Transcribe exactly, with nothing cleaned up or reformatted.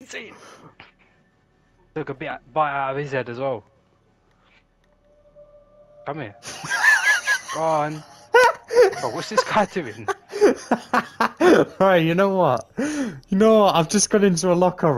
See? Took a bit bite out of his head as well. Come here. Go on. Oh, what's this guy doing? Right, you know what? You know what? I've just got into a locker.